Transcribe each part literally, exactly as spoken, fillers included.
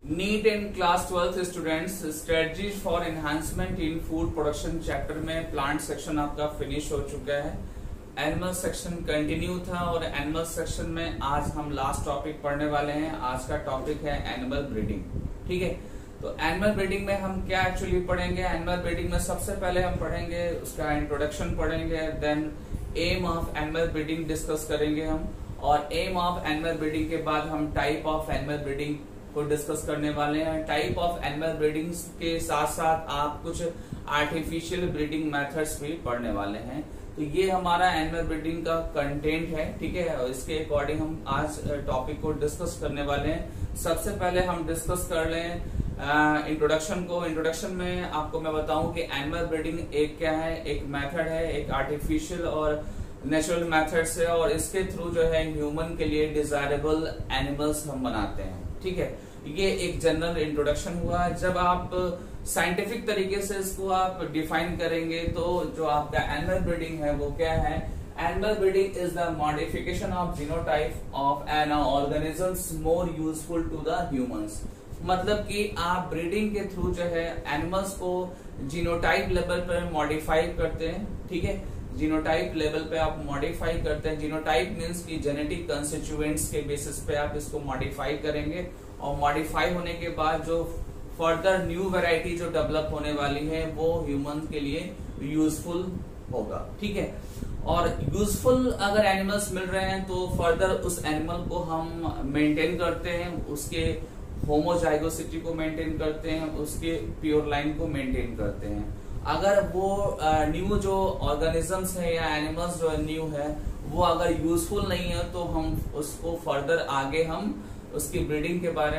NEET and class twelfth students, strategy for enhancement in food production chapter में plant section आपका finish हो चुका है। एनिमल सेक्शन कंटिन्यू था और एनिमल सेक्शन में आज हम लास्ट टॉपिक पढ़ने वाले हैं। आज का टॉपिक है एनिमल ब्रीडिंग। ठीक है, तो एनिमल ब्रीडिंग में हम क्या एक्चुअली पढ़ेंगे। एनिमल ब्रीडिंग में सबसे पहले हम पढ़ेंगे उसका इंट्रोडक्शन पढ़ेंगे, then aim of animal breeding discuss करेंगे हम, और एम ऑफ एनिमल ब्रीडिंग के बाद हम टाइप ऑफ एनिमल ब्रीडिंग को डिस्कस करने वाले हैं। टाइप ऑफ एनिमल ब्रीडिंग के साथ साथ आप कुछ आर्टिफिशियल ब्रीडिंग मेथड्स भी पढ़ने वाले हैं। तो ये हमारा एनिमल ब्रीडिंग का कंटेंट है। ठीक है, और इसके अकॉर्डिंग हम आज टॉपिक को डिस्कस करने वाले हैं। सबसे पहले हम डिस्कस कर लें इंट्रोडक्शन को। इंट्रोडक्शन में आपको मैं बताऊं कि एनिमल ब्रीडिंग एक क्या है, एक मेथड है, एक आर्टिफिशियल और नेचुरल मेथड्स है, और इसके थ्रू जो है ह्यूमन के लिए डिजायरेबल एनिमल्स हम बनाते हैं। ठीक है, ये एक जनरल इंट्रोडक्शन हुआ। जब आप साइंटिफिक तरीके से इसको आप डिफाइन करेंगे तो जो आपका एनिमल ब्रीडिंग है वो क्या है। Animal breeding is the modification of genotype of an organisms more useful to the humans. मतलब कि आप ब्रीडिंग के थ्रू जो है एनिमल्स को जीनोटाइप लेवल पर मॉडिफाई करते हैं। ठीक है, जीनोटाइप लेवल पे आप मॉडिफाई करते हैं। जीनोटाइप मींस की जेनेटिक कंस्टिट्यूएंट्स के बेसिस पे आप इसको मॉडिफाई करेंगे, और मॉडिफाई होने के बाद जो फर्दर न्यू वैरायटी जो डेवलप होने वाली है वो ह्यूमन के लिए यूजफुल होगा। ठीक है, और यूजफुल अगर एनिमल्स मिल रहे हैं तो फर्दर उस एनिमल को हम मेंटेन करते हैं, उसके होमोजाइगोसिटी को मेंटेन करते हैं, उसके प्योर लाइन को मेंटेन करते हैं। अगर वो न्यू जो ऑर्गेनिजम्स है या एनिमल्स जो न्यू है वो अगर यूजफुल नहीं है तो हम उसको फर्दर आगे हम उसकी ब्रीडिंग के बारे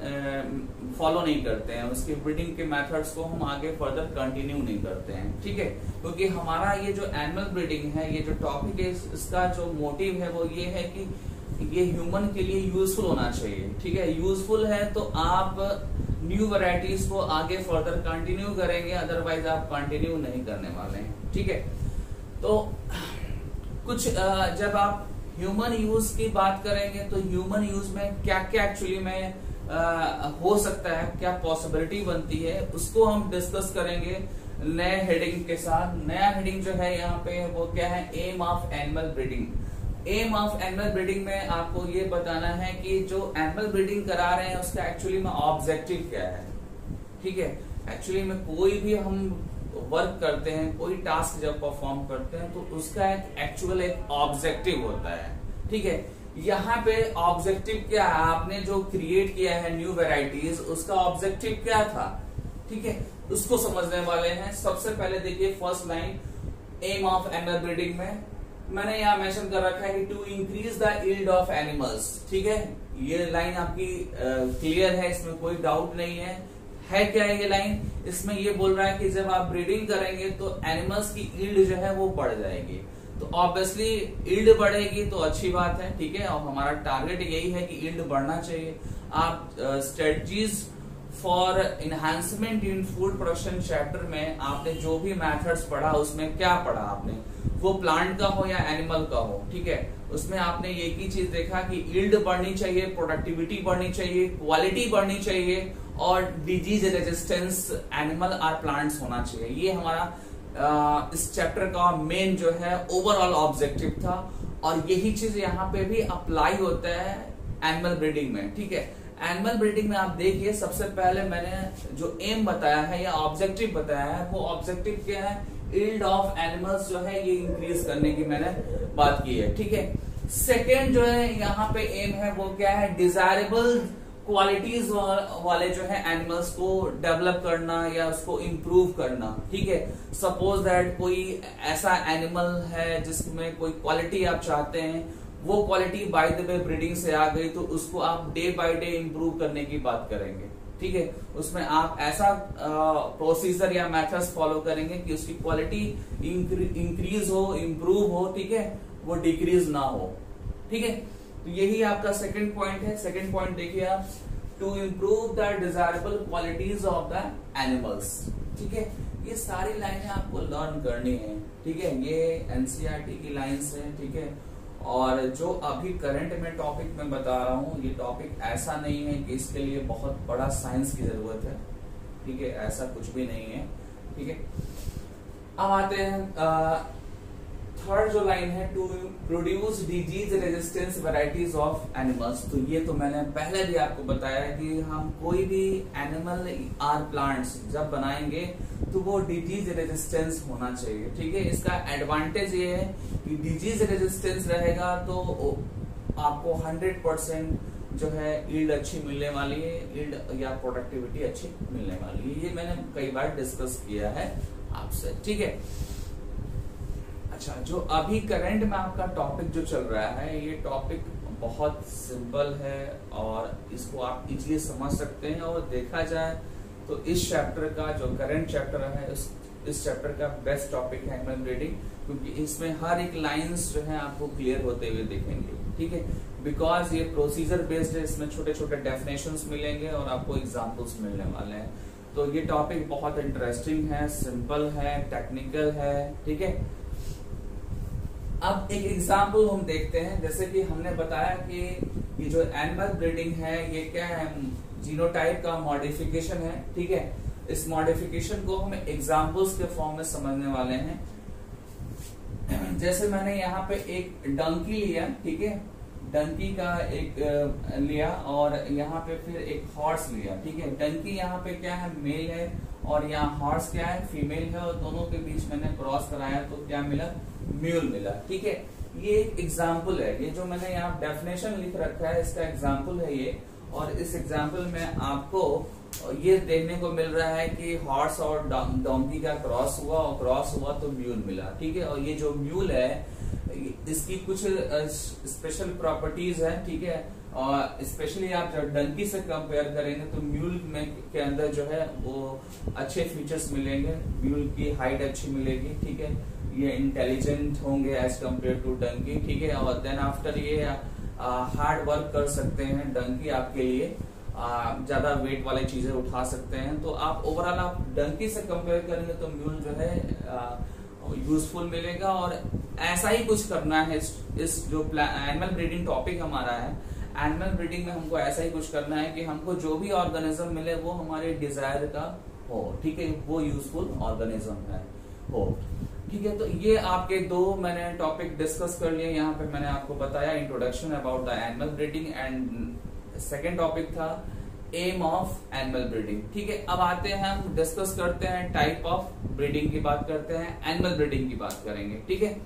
में फॉलो नहीं करते हैं, उसकी ब्रीडिंग के मेथड्स को हम आगे फर्दर कंटिन्यू नहीं करते हैं। ठीक है, क्योंकि हमारा ये जो एनिमल ब्रीडिंग है, ये जो टॉपिक है, इसका जो मोटिव है वो ये है कि ये ह्यूमन के लिए यूजफुल होना चाहिए। ठीक है, यूजफुल है तो आप न्यू वैरायटीज को आगे फर्दर कंटिन्यू करेंगे, अदरवाइज आप कंटिन्यू नहीं करने वाले हैं। ठीक है, तो कुछ जब आप ह्यूमन यूज की बात करेंगे तो ह्यूमन यूज में क्या क्या एक्चुअली में आ, हो सकता है, क्या पॉसिबिलिटी बनती है, उसको हम डिस्कस करेंगे नए हेडिंग के साथ। नया हेडिंग जो है यहाँ पे वो क्या है, aim of animal breeding. Aim of animal breeding में आपको ये बताना है कि जो एनिमल ब्रीडिंग करा रहे हैं उसका एक्चुअली में ऑब्जेक्टिव क्या है। ठीक है, एक्चुअली में कोई भी हम वर्क करते हैं, कोई टास्क जब परफॉर्म करते हैं तो उसका एक एक्चुअल एक ऑब्जेक्टिव होता है। ठीक है, यहाँ पे ऑब्जेक्टिव क्या है, आपने जो क्रिएट किया है न्यू वैरायटीज, उसका ऑब्जेक्टिव क्या था। ठीक है, उसको समझने वाले हैं। सबसे पहले देखिए first line aim of animal breeding में मैंने यहाँ मेंशन कर रखा है कि to increase the yield of animals. ठीक है, ये लाइन आपकी क्लियर है, इसमें कोई डाउट नहीं है। है क्या है ये लाइन, इसमें ये बोल रहा है कि जब आप ब्रीडिंग करेंगे तो एनिमल्स की यील्ड जो है वो बढ़ जाएगी। तो ऑब्वियसली यील्ड बढ़ेगी तो अच्छी बात है। ठीक है, और हमारा टारगेट यही है कि यील्ड बढ़ना चाहिए। आप strategies for enhancement in food production chapter में आपने जो भी मेथड्स पढ़ा उसमें क्या पढ़ा आपने, वो प्लांट का हो या एनिमल का हो। ठीक है, उसमें आपने एक ही चीज देखा कि यील्ड बढ़नी चाहिए, प्रोडक्टिविटी बढ़नी चाहिए, क्वालिटी बढ़नी चाहिए, और डिजीज रेजिस्टेंस एनिमल और प्लांट्स होना चाहिए। ये हमारा आ, इस चैप्टर का मेन जो है ओवरऑल ऑब्जेक्टिव था, और यही चीज यहाँ पे भी अप्लाई होता है एनिमल ब्रीडिंग में। ठीक है, एनिमल ब्रीडिंग में आप देखिए सबसे पहले मैंने जो एम बताया है या ऑब्जेक्टिव बताया है, वो ऑब्जेक्टिव क्या है, यील्ड ऑफ एनिमल्स जो है ये इंक्रीज करने की मैंने बात की है। ठीक है, सेकेंड जो है यहाँ पे एम है वो क्या है, डिजायरेबल क्वालिटीज वाले जो है एनिमल्स को डेवलप करना या उसको इम्प्रूव करना। ठीक है, सपोज दैट कोई ऐसा एनिमल है जिसमें कोई क्वालिटी आप चाहते हैं, वो quality by the way breeding से आ गई तो उसको आप डे बाय डे इम्प्रूव करने की बात करेंगे। ठीक है, उसमें आप ऐसा प्रोसीजर या मेथड्स फॉलो करेंगे कि उसकी क्वालिटी इंक्रीज हो, इम्प्रूव हो। ठीक है, वो डिक्रीज ना हो। ठीक है, तो यही आपका सेकंड पॉइंट है। सेकंड पॉइंट देखिए आप, to improve the desirable qualities of the animals. ठीक है, ये सारी लाइनें आपको लर्न करनी है। ठीक है, ये एनसीईआरटी की लाइंस है। ठीक है, और जो अभी करंट में टॉपिक में बता रहा हूँ, ये टॉपिक ऐसा नहीं है कि इसके लिए बहुत बड़ा साइंस की जरूरत है, ठीक है, ऐसा कुछ भी नहीं है, ठीक है। अब आते हैं थर्ड जो लाइन है, to produce disease resistance varieties of animals. तो ये तो मैंने पहले भी आपको बताया कि हम कोई भी एनिमल आर प्लांट्स जब बनाएंगे तो वो डिजीज रेजिस्टेंस होना चाहिए, ठीक है। इसका एडवांटेज ये है कि डिजीज रेजिस्टेंस रहेगा तो आपको हंड्रेड परसेंट जो है यील्ड अच्छी मिलने वाली है, यील्ड या प्रोडक्टिविटी अच्छी मिलने वाली है। ये मैंने कई बार डिस्कस किया है आपसे, ठीक है। अच्छा, जो अभी करंट में आपका टॉपिक जो चल रहा है, ये टॉपिक बहुत सिंपल है और इसको आप इजीली समझ सकते हैं। और देखा जाए तो इस चैप्टर का जो करंट चैप्टर है, इस इस चैप्टर का बेस्ट टॉपिक है एनिमल ब्रीडिंग, क्योंकि इसमें हर एक लाइंस जो है आपको क्लियर होते हुए दिखेंगे, ठीक है। बिकॉज ये प्रोसीजर बेस्ड है, इसमें छोटे छोटे डेफिनेशंस मिलेंगे और आपको एग्जाम्पल्स मिलने वाले हैं। तो ये टॉपिक बहुत इंटरेस्टिंग है, सिंपल है, टेक्निकल है, ठीक है। अब एक एग्जाम्पल हम देखते हैं। जैसे कि हमने बताया कि ये जो एनिमल ब्रीडिंग है ये क्या है, जीनोटाइप का मॉडिफिकेशन है, ठीक है। इस मॉडिफिकेशन को हम एग्जाम्पल्स के फॉर्म में समझने वाले हैं। जैसे मैंने यहाँ पे एक डंकी लिया, ठीक है, डंकी का एक लिया और यहाँ पे फिर एक हॉर्स लिया, ठीक है। डंकी यहाँ पे क्या है, मेल है, और यहाँ हॉर्स क्या है, फीमेल है, और दोनों के बीच मैंने क्रॉस कराया तो क्या मिला, म्यूल मिला, ठीक है। ये एक एग्जाम्पल है, ये जो मैंने यहाँ डेफिनेशन लिख रखा है इसका एग्जाम्पल है ये। और इस एग्जाम्पल में आपको ये देखने को मिल रहा है कि हॉर्स और डोंकी का क्रॉस हुआ और क्रॉस हुआ तो म्यूल मिला, ठीक है। और ये जो म्यूल है इसकी कुछ स्पेशल प्रॉपर्टीज है, ठीक है। और स्पेशली आप जब डंकी से कंपेयर करेंगे तो म्यूल में के अंदर जो है वो अच्छे फीचर्स मिलेंगे, म्यूल की हाइट अच्छी मिलेगी, ठीक है। ये इंटेलिजेंट होंगे एज कंपेयर टू डंकी, ठीक है। और देन आफ्टर ये हार्ड वर्क कर सकते हैं, डंकी आपके लिए ज्यादा वेट वाली चीजें उठा सकते हैं। तो आप ओवरऑल आप डंकी से कंपेयर करेंगे तो म्यूल जो है यूजफुल मिलेगा। और ऐसा ही कुछ करना है इस, इस जो एनिमल ब्रीडिंग टॉपिक हमारा है, एनिमल ब्रीडिंग में हमको ऐसा ही कुछ करना है कि हमको जो भी ऑर्गेनिज्म मिले वो हमारे डिजायर का हो, ठीक है, वो यूजफुल ऑर्गेनिज्म है हो, ठीक है। तो ये आपके दो मैंने टॉपिक डिस्कस कर लिए। यहाँ पे मैंने आपको बताया introduction about the animal breeding and second topic था एम ऑफ एनिमल ब्रीडिंग, ठीक है। अब आते हैं हम डिस्कस करते हैं टाइप ऑफ ब्रीडिंग की बात करते हैं, एनिमल ब्रीडिंग की बात करेंगे, ठीक है।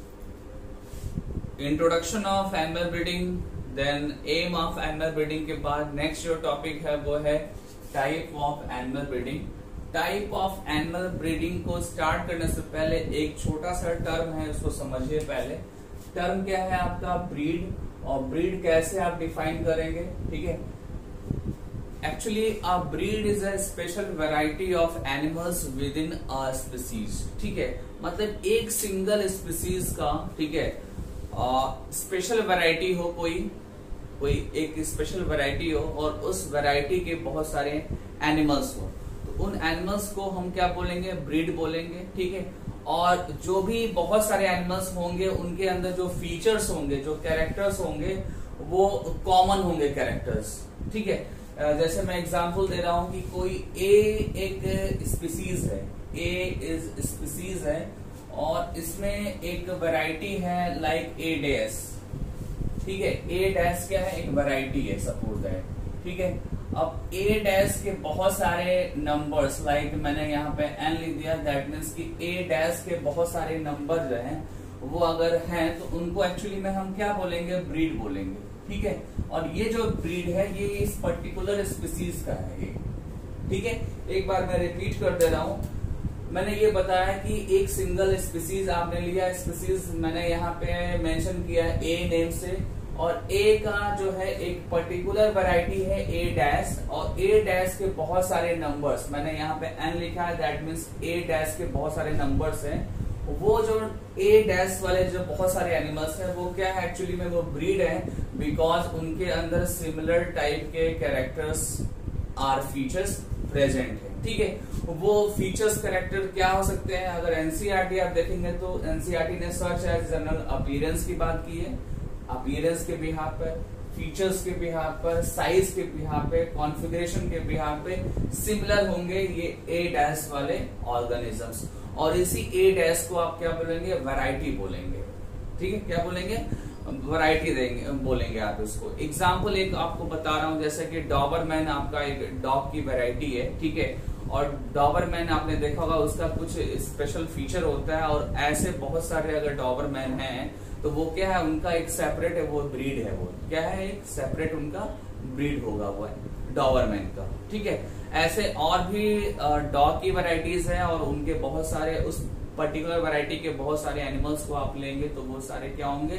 Introduction of animal breeding, then aim of animal breeding के बाद नेक्स्ट जो टॉपिक है वो है type of animal breeding. Type of animal breeding को स्टार्ट करने से पहले एक छोटा सा टर्म है, उसको समझिए पहले। टर्म क्या है आपका, ब्रीड। और ब्रीड कैसे आप डिफाइन करेंगे, ठीक है। Actually a breed is a special variety of animals within a species, ठीक है। मतलब एक सिंगल स्पीसीज का, ठीक है, स्पेशल वैरायटी हो, कोई कोई एक स्पेशल वैरायटी हो और उस वैरायटी के बहुत सारे एनिमल्स हो, तो उन एनिमल्स को हम क्या बोलेंगे, ब्रीड बोलेंगे, ठीक है। और जो भी बहुत सारे एनिमल्स होंगे उनके अंदर जो फीचर्स होंगे, जो कैरेक्टर्स होंगे वो कॉमन होंगे कैरेक्टर्स, ठीक है। जैसे मैं एग्जांपल दे रहा हूं कि कोई ए एक स्पीसीज है, ए इज स्पीसीज है और इसमें एक वैरायटी है लाइक ए डैश, ठीक है। ए डैश क्या है, एक वैरायटी है सपोज दैट, ठीक है। अब ए डैश के बहुत सारे नंबर्स, लाइक मैंने यहाँ पे एन लिख दिया, दैट मीन्स कि ए डैश के बहुत सारे नंबर जो हैं वो अगर हैं तो उनको एक्चुअली में हम क्या बोलेंगे, ब्रीड बोलेंगे, ठीक है। और ये जो ब्रीड है ये इस पर्टिकुलर स्पीसीज का है ये, ठीक है। एक बार मैं रिपीट कर दे रहा हूं, मैंने ये बताया कि एक सिंगल स्पीसीज आपने लिया, स्पीसीज मैंने यहाँ पे मेंशन किया ए नेम से, और ए का जो है एक पर्टिकुलर वैरायटी है ए डैश, और ए डैश के बहुत सारे नंबर्स, मैंने यहाँ पे एन लिखा है, दैट मीन्स ए डैश के बहुत सारे नंबर्स हैं। वो जो ए डैश वाले जो बहुत सारे एनिमल्स हैं वो क्या है, एक्चुअली में वो ब्रीड है, बिकॉज उनके अंदर सिमिलर टाइप के कैरेक्टर्स आर फीचर्स प्रेजेंट है, ठीक है। वो फीचर्स कैरेक्टर क्या हो सकते हैं, अगर एनसीईआरटी आप देखेंगे तो एनसीईआरटी ने सर्च एज जनरल अपीयरेंस की बात की है, अपीयरेंस के बिहाफ पर, फीचर्स के बिहाफ पर, साइज के बिहाफ पे, कॉन्फ़िगरेशन के बिहाफ पे सिमिलर होंगे ये ए डैश वाले ऑर्गेनिजम्स, और इसी ए डैश को आप क्या बोलेंगे, वैरायटी बोलेंगे, ठीक है। क्या बोलेंगे, वैरायटी देंगे बोलेंगे आप इसको। एग्जाम्पल एक आपको बता रहा हूं, जैसे कि डॉबरमैन आपका एक डॉग की वैरायटी है, ठीक है, और डॉबरमैन आपने देखा होगा उसका कुछ स्पेशल फीचर होता है, और ऐसे बहुत सारे अगर डॉबरमैन हैं तो वो क्या है, उनका एक सेपरेट है, वो ब्रीड है, वो क्या है, एक सेपरेट उनका ब्रीड होगा वो है डॉबरमैन का, ठीक है। ऐसे और भी डॉग की वैरायटीज हैं, और उनके बहुत सारे उस पर्टिकुलर वैरायटी के बहुत सारे एनिमल्स को आप लेंगे तो वो सारे क्या होंगे,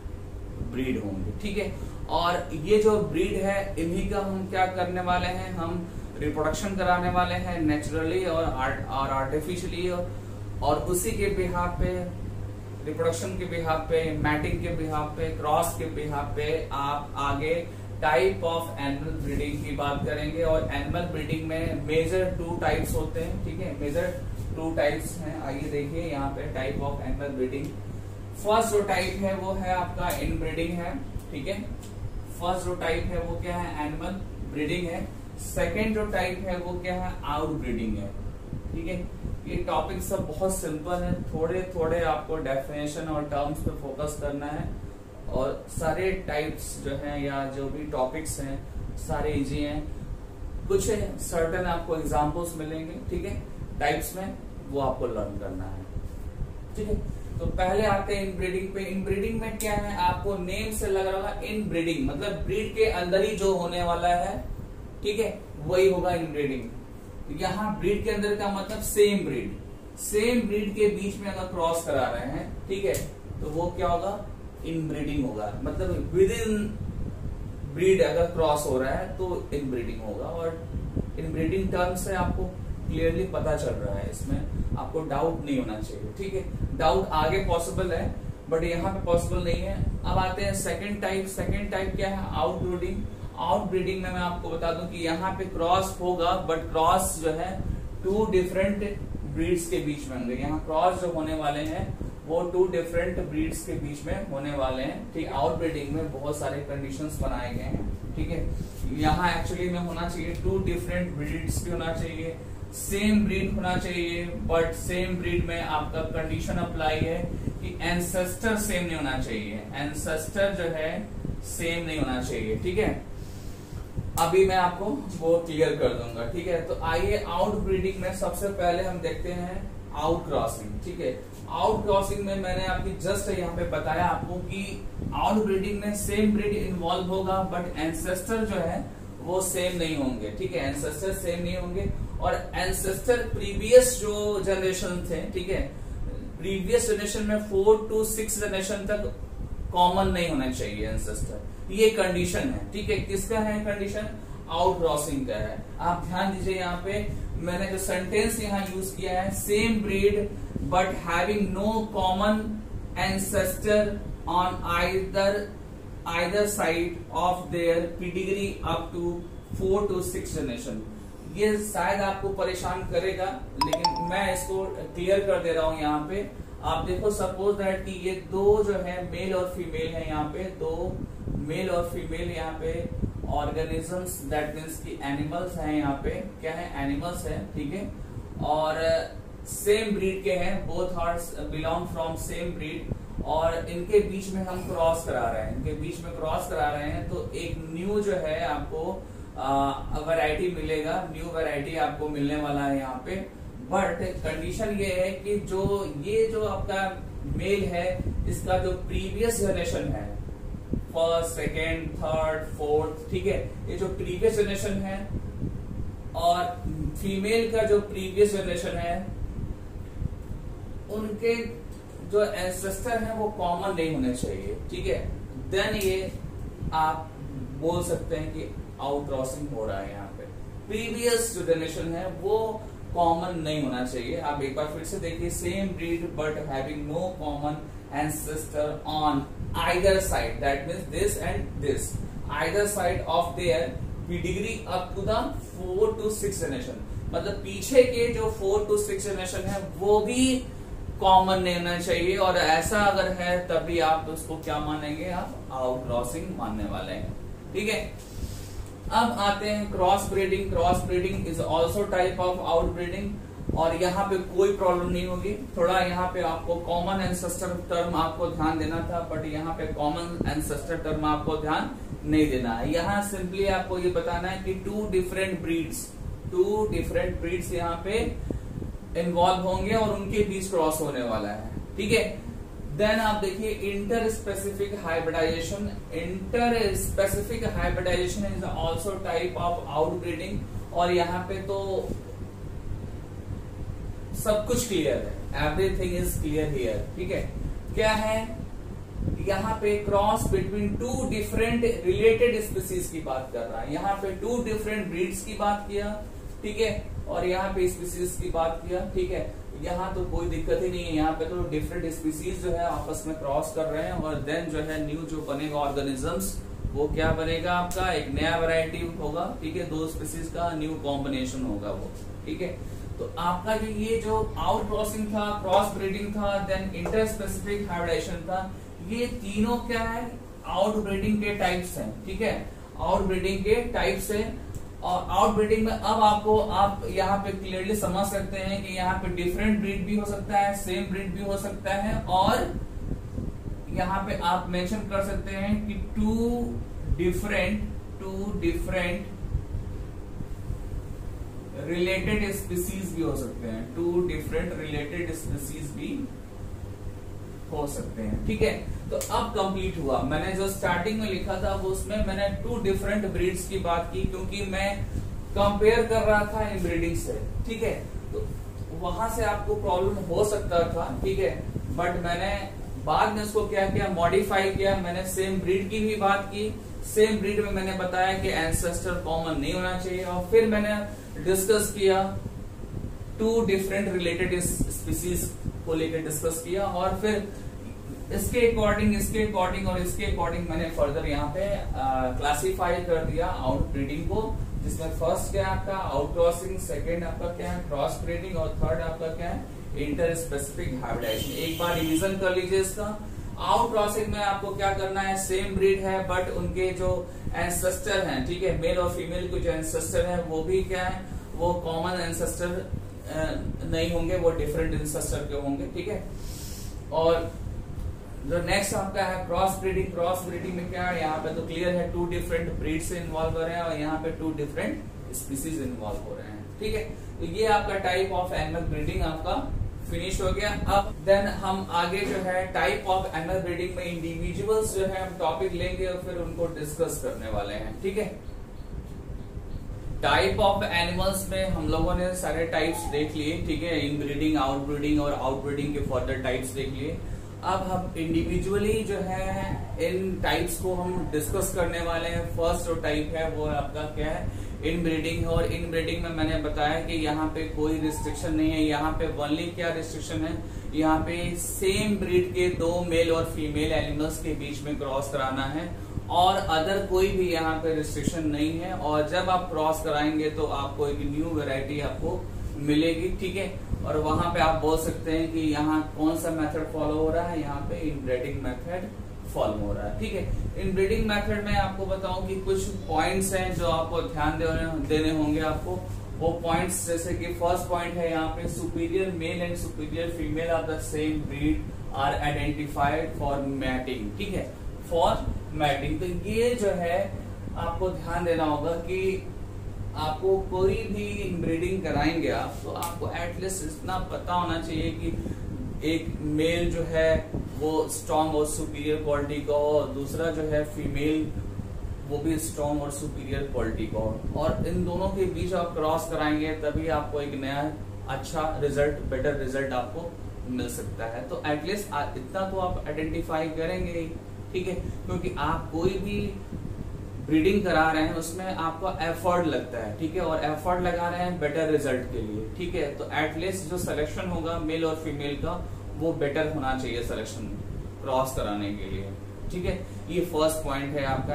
ब्रीड होंगे, ठीक है। और ये जो ब्रीड है इन्हीं का हम क्या करने वाले हैं, हम रिप्रोडक्शन कराने वाले हैं नेचुरली और और आर्टिफिशियली, और उसी के बिहाफ पे, रिप्रोडक्शन के बिहाफ पे, मैटिंग के बिहाफ पे, क्रॉस के बिहाफ पे आप आगे टाइप ऑफ एनिमल ब्रीडिंग की बात करेंगे। और एनिमल ब्रीडिंग में मेजर टू टाइप्स होते हैं, ठीक है, मेजर टू टाइप्स हैं। आइए देखिए यहाँ पे type of animal breeding. First जो टाइप है वो है आपका इनब्रीडिंग है, ठीक है। फर्स्ट जो टाइप है वो क्या है, एनिमल ब्रीडिंग है। सेकेंड जो टाइप है वो क्या है, आउट ब्रीडिंग है, ठीक है। ये टॉपिक सब बहुत सिंपल है, थोड़े थोड़े आपको डेफिनेशन और टर्म्स पे फोकस करना है, और सारे टाइप्स जो हैं या जो भी टॉपिक्स हैं सारे इजी हैं। कुछ सर्टेन आपको एग्जांपल्स मिलेंगे, ठीक है, टाइप्स में, वो आपको लर्न करना है, ठीक है। तो पहले आते हैं इनब्रीडिंग पे। इनब्रीडिंग में क्या है, आपको नेम से लग रहा होगा इनब्रीडिंग मतलब ब्रीड के अंदर ही जो होने वाला है, ठीक है, वही होगा इनब्रीडिंग। यहाँ ब्रीड के अंदर का मतलब सेम ब्रीड, सेम ब्रीड के बीच में अगर क्रॉस करा रहे हैं, ठीक है, तो वो क्या होगा, इनब्रीडिंग होगा। मतलब विद इन ब्रीड अगर क्रॉस हो रहा है तो इनब्रीडिंग होगा। और इनब्रीडिंग टर्म से आपको क्लियरली पता चल रहा है, इसमें आपको डाउट नहीं होना चाहिए, ठीक है। डाउट आगे पॉसिबल है बट यहाँ पे पॉसिबल नहीं है। अब आते हैं सेकंड टाइप। सेकंड टाइप क्या है, आउटब्रीडिंग। आउटब्रीडिंग में मैं आपको बता दूं कि यहाँ पे क्रॉस होगा बट क्रॉस जो है टू डिफरेंट ब्रीड्स के बीच में होंगे। यहाँ क्रॉस जो होने वाले हैं वो टू डिफरेंट ब्रीड्स के बीच में होने वाले हैं, ठीक। आउटब्रीडिंग में बहुत सारे कंडीशंस बनाए गए हैं, ठीक है। यहाँ एक्चुअली में होना चाहिए टू डिफरेंट ब्रीड्स भी होना चाहिए, सेम ब्रीड होना चाहिए, बट सेम ब्रीड में आपका कंडीशन अप्लाई है कि एंसेस्टर सेम नहीं होना चाहिए, एंसेस्टर जो है सेम नहीं होना चाहिए, ठीक है। अभी मैं आपको वो क्लियर कर दूंगा, ठीक है। तो आइए आउट ब्रीडिंग में सबसे पहले हम देखते हैं आउट क्रॉसिंग, ठीक है। आउट क्रॉसिंग में मैंने आपकी जस्ट यहाँ पे बताया आपको कि आउट ब्रीडिंग में सेम ब्रीड इन्वॉल्व होगा बट एंसेस्टर जो है वो सेम नहीं होंगे, ठीक है, एंसेस्टर सेम नहीं होंगे। और एंसेस्टर प्रीवियस जो जनरेशन थे, ठीक है, प्रीवियस जनरेशन में फोर टू सिक्स जनरेशन तक कॉमन नहीं होना चाहिए एंसेस्टर, ये कंडीशन है, ठीक है। किसका है कंडीशन, आउट क्रॉसिंग का है। आप ध्यान दीजिए यहाँ पे मैंने जो सेंटेंस यहाँ यूज किया है, same breed but having no common ancestor on either either side of their pedigree up to four to six generation. ये शायद आपको परेशान करेगा लेकिन मैं इसको क्लियर कर दे रहा हूं। यहाँ पे आप देखो, सपोज दैट कि ये दो जो है मेल और फीमेल है, यहाँ पे दो मेल और फीमेल यहाँ पे ऑर्गेनिजम्स, दैट मीन्स की एनिमल्स हैं, यहाँ पे क्या है, एनिमल्स है, ठीक है, और सेम ब्रीड के हैं, both are belong from same breed, और इनके बीच में हम क्रॉस करा रहे हैं, इनके बीच में क्रॉस करा रहे हैं तो एक न्यू जो है आपको वैरायटी मिलेगा, न्यू वैरायटी आपको मिलने वाला है यहाँ पे। बट कंडीशन ये है कि जो ये जो आपका मेल है इसका जो प्रीवियस जनरेशन है, फर्स्ट सेकेंड थर्ड फोर्थ, ठीक है, ये जो प्रीवियस जनरेशन है, और फीमेल का जो प्रीवियस जनरेशन है, उनके जो एंसेस्टर है वो कॉमन नहीं होने चाहिए, ठीक है। देन ये आप बोल सकते हैं कि आउट क्रॉसिंग हो रहा है। यहाँ पे प्रीवियस जो जनरेशन है वो कॉमन नहीं होना चाहिए। आप एक बार फिर से देखिए, same breed but having no common ancestor on either side, that means this and this, either side of their degree up to the four to six generation, मतलब पीछे के जो फोर टू सिक्स जनरेशन है वो भी common लेना चाहिए, और ऐसा अगर है तभी आप उसको क्या मानेंगे, आप आउट क्रॉसिंग मानने वाले हैं। ठीक है, अब आते हैं cross breeding. Cross breeding is also type of out breeding, और यहाँ पे कोई प्रॉब्लम नहीं होगी। थोड़ा यहाँ पे आपको कॉमन एंसेस्टर टर्म आपको ध्यान देना था, बट यहाँ पे कॉमन एंसेस्टर टर्म आपको ध्यान नहीं देना है। यहाँ सिंपली आपको ये बताना है कि two different breeds two different breeds यहाँ पे इन्वॉल्व होंगे और उनके बीच क्रॉस होने वाला है। ठीक है, देन आप देखिए interspecific hybridization. Interspecific hybridization is also type of out breeding, और यहाँ पे तो सब कुछ क्लियर है, एवरीथिंग इज क्लियर हियर। ठीक है, क्या है यहाँ पे cross between two different related species की बात कर रहा है। यहाँ पे टू डिफरेंट ब्रीड्स की बात किया, ठीक है, और यहाँ पे स्पीसीज की बात किया। ठीक है, यहाँ तो कोई दिक्कत ही नहीं है, यहाँ पे तो डिफरेंट स्पीसीज जो है आपस में क्रॉस कर रहे हैं, और देन जो है न्यू जो बनेगा ऑर्गेनिजम्स वो क्या बनेगा, आपका एक नया वैरायटी होगा। ठीक है, दो स्पीसीज का न्यू कॉम्बिनेशन होगा वो। ठीक है, तो आपका जो ये जो आउट क्रॉसिंग था, क्रॉस ब्रीडिंग था, देन इंटर स्पेसिफिक हाइब्रिडाइजेशन था, ये तीनों क्या है, आउट ब्रीडिंग के टाइप्स हैं। ठीक है, आउट ब्रीडिंग के टाइप्स है, और आउट ब्रीडिंग में अब आपको आप यहाँ पे क्लियरली समझ सकते हैं कि यहाँ पे डिफरेंट ब्रीड भी हो सकता है, सेम ब्रीड भी हो सकता है, और यहाँ पे आप मेंशन कर सकते हैं कि two different two different related species भी हो सकते हैं, टू डिफरेंट रिलेटेड स्पीसीज भी हो सकते हैं। ठीक है, तो अब कंप्लीट हुआ। मैंने जो स्टार्टिंग में लिखा था वो उसमें मैंने टू डिफरेंट ब्रीड्स की बात की, क्योंकि मैं कंपेयर कर रहा था इन ब्रीडिंग से। ठीक है, तो वहां से आपको प्रॉब्लम हो सकता था। ठीक है, बट मैंने बाद में उसको क्या किया, मॉडिफाई किया। मैंने सेम ब्रीड की भी बात की, सेम ब्रीड में मैंने बताया कि एंसेस्टर कॉमन नहीं होना चाहिए, और फिर मैंने डिस्कस किया टू डिफरेंट रिलेटेड स्पीसीज को लेकर डिस्कस किया, और फिर इसके अकॉर्डिंग इसके अकॉर्डिंग और इसके अकॉर्डिंग मैंने फर्दर यहाँ पे क्लासिफाई कर दिया आउट ब्रीडिंग को, जिसमें फर्स्ट क्या है आपका आउट क्रॉसिंग, सेकेंड आपका क्या है क्रॉस ब्रीडिंग, और थर्ड आपका क्या है इंटर स्पेसिफिक हाइब्रिडाइजेशन। एक बार रिवीजन कर लीजिए इसका। आउट क्रॉसिंग में आपको क्या करना है, सेम ब्रीड है बट उनके जो एंसेस्टर हैं, ठीक है, मेल और फीमेल के जो एंसेस्टर है वो भी क्या है, वो कॉमन एंसेस्टर नहीं होंगे, वो डिफरेंट एंसेस्टर के होंगे। ठीक है, और जो नेक्स्ट आपका है क्रॉस ब्रीडिंग। क्रॉस ब्रीडिंग में क्या है, यहाँ पे तो क्लियर है टू डिफरेंट ब्रीड से इन्वॉल्व हो रहे हैं, और यहाँ पे टू डिफरेंट स्पीसीज इन्वॉल्व हो रहे हैं। ठीक है, तो ये आपका टाइप ऑफ एनिमल ब्रीडिंग आपका फिनिश हो गया। अब देन हम आगे जो है टाइप ऑफ एनिमल ब्रीडिंग में इंडिविजुअल्स जो है हम टॉपिक लेंगे और फिर उनको डिस्कस करने वाले हैं। ठीक है, टाइप ऑफ एनिमल्स में हम लोगों ने सारे टाइप्स देख लिए। ठीक है, इन ब्रीडिंग, आउट ब्रीडिंग और आउट ब्रीडिंग के फर्दर टाइप्स देख लिए। अब हम इंडिविजुअली जो है इन टाइप्स को हम डिस्कस करने वाले हैं। फर्स्ट जो टाइप है वो आपका क्या है, इन ब्रीडिंग। और इन ब्रीडिंग में मैंने बताया कि यहाँ पे कोई रिस्ट्रिक्शन नहीं है। यहाँ पे ओनली क्या रिस्ट्रिक्शन है, यहाँ पे सेम ब्रीड के दो मेल और फीमेल एनिमल्स के बीच में क्रॉस कराना है, और अदर कोई भी यहाँ पे रिस्ट्रिक्शन नहीं है। और जब आप क्रॉस कराएंगे तो आपको एक न्यू वेराइटी आपको मिलेगी। ठीक है, और वहां पे आप बोल सकते हैं कि यहाँ कौन सा मेथड फॉलो हो रहा है, यहाँ पे इनब्रीडिंग मेथड फॉलो हो रहा है। ठीक है, इनब्रीडिंग मेथड में आपको बताऊं कि कुछ पॉइंट्स हैं जो आपको ध्यान देने होंगे आपको। वो पॉइंट्स जैसे कि फर्स्ट पॉइंट है यहाँ पे, superior male and superior female of the same breed are identified for mating. ठीक है, फॉर मैटिंग। तो ये जो है आपको ध्यान देना होगा कि आपको कोई भी ब्रीडिंग कराएंगे आप, तो आपको एटलीस्ट इतना पता होना चाहिए कि एक मेल जो है वो स्ट्रॉन्ग और सुपीरियर क्वालिटी का हो, और दूसरा जो है फीमेल वो भी स्ट्रॉन्ग और सुपीरियर क्वालिटी का हो, और इन दोनों के बीच आप क्रॉस कराएंगे तभी आपको एक नया अच्छा रिजल्ट, बेटर रिजल्ट आपको मिल सकता है। तो एटलीस्ट इतना तो आप आइडेंटिफाई करेंगे। ठीक है, क्योंकि आप कोई भी ब्रीडिंग करा रहे हैं उसमें आपको एफर्ट लगता है। ठीक है, और एफर्ट लगा रहे हैं बेटर रिजल्ट के लिए। ठीक है, तो एटलीस्ट जो सिलेक्शन होगा मेल और फीमेल का वो बेटर होना चाहिए सिलेक्शन क्रॉस कराने के लिए। ठीक है, ये फर्स्ट पॉइंट है आपका है।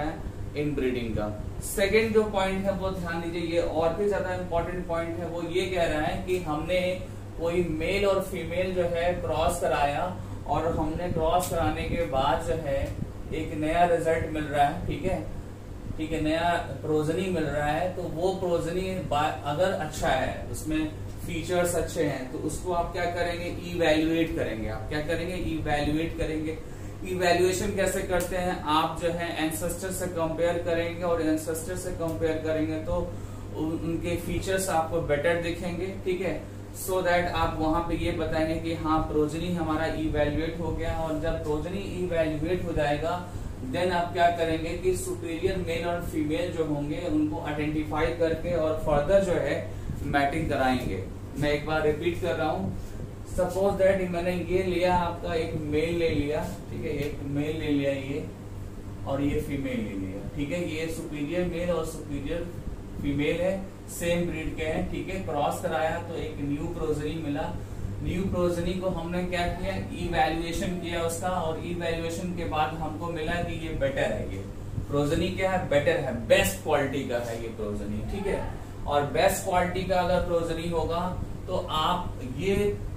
इन ब्रीडिंग का। सेकेंड जो पॉइंट है वो ध्यान दीजिए, ये और भी ज्यादा इंपॉर्टेंट पॉइंट है। वो ये कह रहा है कि हमने कोई मेल और फीमेल जो है क्रॉस कराया और हमने क्रॉस कराने के बाद जो है एक नया रिजल्ट मिल रहा है, ठीक है ठीक है नया प्रोजनी मिल रहा है, तो वो प्रोजनी अगर अच्छा है, उसमें फीचर्स अच्छे हैं, तो उसको आप क्या करेंगे, इवैल्यूएट करेंगे। आप क्या करेंगे, इवैल्यूएट करेंगे। इवैल्यूएशन कैसे करते हैं, आप जो है एंसेस्टर से कंपेयर करेंगे और एंसेस्टर से कंपेयर करेंगे तो उनके फीचर्स आपको बेटर दिखेंगे, ठीक है, सो so दैट आप वहां पे ये बताएंगे कि हाँ प्रोजनी हमारा इवैल्यूएट हो गया। और जब प्रोजनी इवैल्यूएट हो जाएगा देन आप क्या करेंगे कि सुपीरियर मेल और फीमेल जो होंगे उनको आइडेंटिफाई करके और फर्दर जो है मैटिंग कराएंगे। मैं एक बार रिपीट कर रहा हूँ, सपोज दैट मैंने ये लिया, आपका एक मेल ले लिया, ठीक है, एक मेल ले लिया ये और ये फीमेल ले लिया, ठीक है, ये सुपीरियर मेल और सुपीरियर फीमेल है, सेम ब्रीड के हैं, ठीक है, क्रॉस कराया तो एक न्यू प्रोजनी मिला। न्यू प्रोजनी को हमने क्या किया, इवैल्यूएशन किया उसका, और इवैल्यूएशन के बाद हमको मिला कि ये बेटर है, ये प्रोजनी क्या है, बेटर है, बेस्ट क्वालिटी का है ये प्रोजनी, ठीक है। और बेस्ट क्वालिटी का अगर प्रोजनी होगा तो आप ये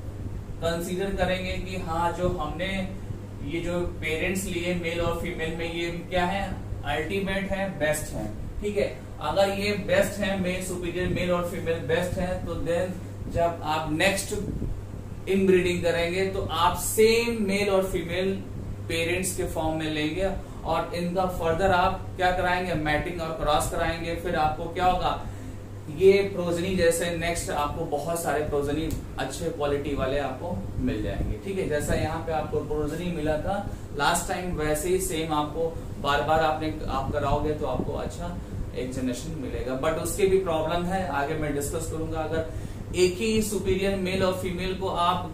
कंसीडर करेंगे कि हाँ जो हमने ये जो पेरेंट्स लिए मेल और फीमेल में ये क्या है, अल्टीमेट है, बेस्ट है, ठीक है। अगर ये बेस्ट है, मेल सुपीरियर मेल और फीमेल बेस्ट है, तो देन जब आप नेक्स्ट इनब्रीडिंग करेंगे तो आप सेम मेल और फीमेल पेरेंट्स के फॉर्म में लेंगे और इनका फर्दर आप क्या कराएंगे, मैटिंग और क्रॉस कराएंगे। फिर आपको क्या होगा, ये प्रोजनी जैसे नेक्स्ट आपको बहुत सारे प्रोजनी अच्छे क्वालिटी वाले आपको मिल जाएंगे, ठीक है। जैसा यहाँ पे आपको प्रोजनी मिला था लास्ट टाइम, वैसे ही सेम आपको बार बार आपने आप कराओगे तो आपको अच्छा एक जनरेशन मिलेगा। बट उसके भी प्रॉब्लम है, आगे मैं डिस्कस करूंगा। अगर एक ही सुपीरियर मेल और फीमेल को आप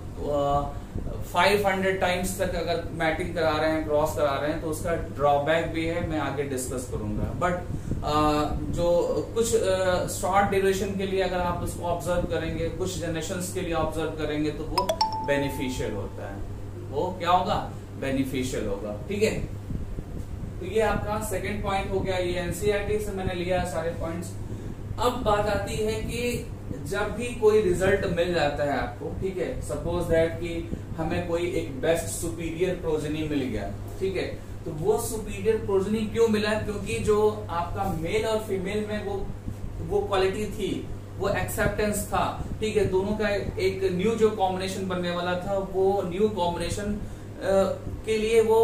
फाइव हंड्रेड टाइम्स तक अगर मैटिंग करा रहे हैं, क्रॉस करा रहे हैं, तो उसका ड्रॉबैक भी है, मैं आगे डिस्कस करूंगा। बट जो कुछ शॉर्ट ड्यूरेशन के लिए अगर आप उसको ऑब्जर्व करेंगे, कुछ जनरेशंस के लिए ऑब्जर्व करेंगे, तो वो बेनिफिशियल होता है, वो क्या होगा, बेनिफिशियल होगा, ठीक है। तो ये आपका सेकंड पॉइंट हो गया, ये एनसीईआरटी से मैंने लिया सारे पॉइंट्स। अब बात आती है कि जब भी कोई रिजल्ट मिल जाता है आपको, ठीक है, सपोज दैट कि हमें कोई एक बेस्ट सुपीरियर प्रोजनी मिल गया, ठीक है, तो वो सुपीरियर प्रोजनी क्यों मिला, क्योंकि जो आपका मेल और फीमेल में वो वो क्वालिटी थी, वो एक्सेप्टेंस था, ठीक है, दोनों का एक न्यू जो कॉम्बिनेशन बनने वाला था, वो न्यू कॉम्बिनेशन के लिए वो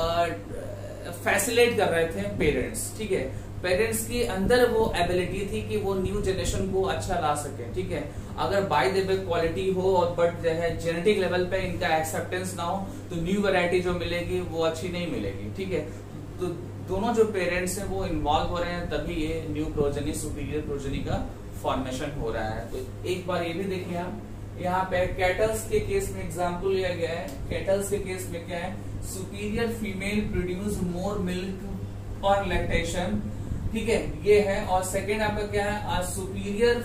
फैसिलिटेट कर रहे थे पेरेंट्स, ठीक है। पेरेंट्स के अंदर वो एबिलिटी थी कि वो न्यू जनरेशन को अच्छा ला सके, ठीक है। अगर बाय द वे क्वालिटी हो और बट जो है जेनेटिक लेवल पे इनका एक्सेप्टेंस ना हो, तो न्यू वैरायटी जो मिलेगी वो अच्छी नहीं मिलेगी, ठीक है। तो दोनों जो पेरेंट्स हैं वो इन्वॉल्व हो रहे हैं, तभी ये न्यू प्रोजनी सुपीरियर प्रोजनी का फॉर्मेशन हो रहा है। तो एक बार ये भी देखिए आप, यहाँ पे कैटल्स के केस में एग्जाम्पल लिया गया है। कैटल्स के केस में क्या है, superior female produce more milk और लैक्टेशन, ठीक है, ये है। और सेकेंड आपका क्या है, superior